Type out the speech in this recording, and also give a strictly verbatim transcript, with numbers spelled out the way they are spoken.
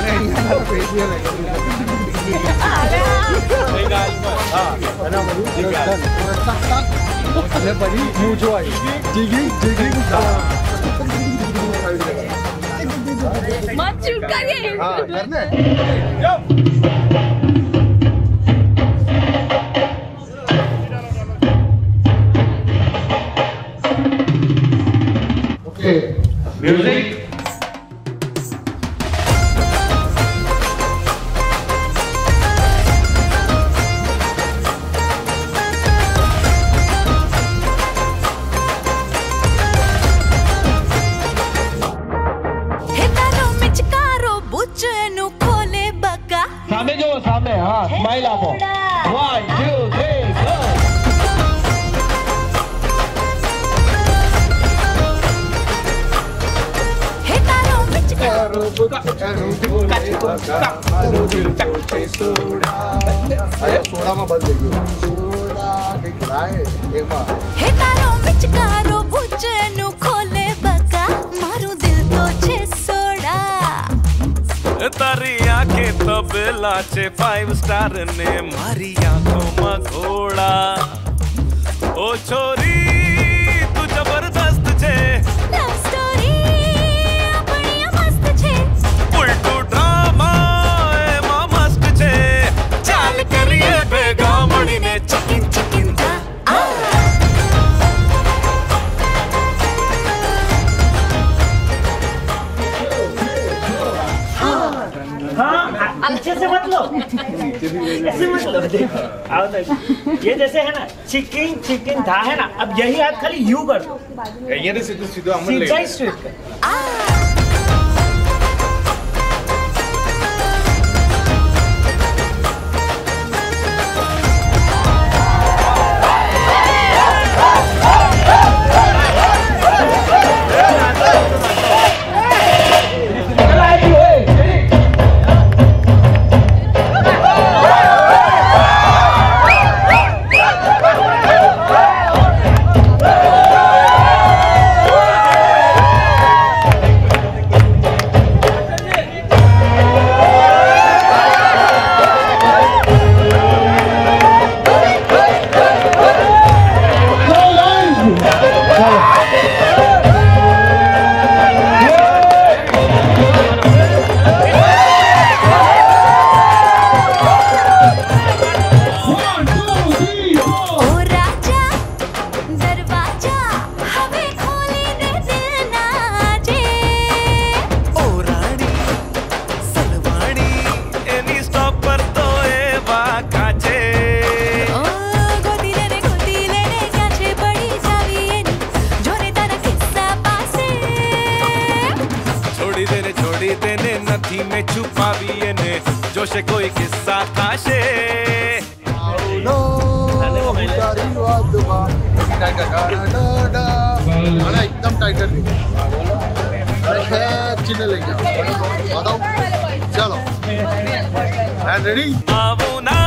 मत शूट करिए। हाँ करने। Okay music. सामने जो सामने हाँ स्माइल आपो वन टू थ्री गो हे तारो बिच करो बुका करो बुका करो दिल को सोड़ा अरे सोड़ा में बंद देखिए सोड़ा दिखाए एक बार हे तारो बिच करो बुच नु खोले बका मारू दिल तो छे सोड़ा तारी आंखें तो बेलाचे फाइव स्टार ने मारी आंखों में घोड़ा ओ छोरी तू जबरदस्त छे लव स्टोरी अपनी मस्त छे उल्टू ड्रामा एमा मस्त छे चाल करिए बेगा मणि ने चिकिन चिकिन दा अच्छे से मत लो, ऐसे मत लो। देखो आओ तो ये जैसे है ना चिकिन चिकिन था है ना, अब यही हाथ खाली यू कर दो, ये तो सीधे सीधे अमल ले सीधा ही स्ट्रेट कर। में छुपावी ने जो से कोई किस्सा काशे नो तारी बात बात टाइट कर डा अरे एकदम टाइट कर दी अरे चिल्ले लेके बताओ चलो एंड रेडी आवो ना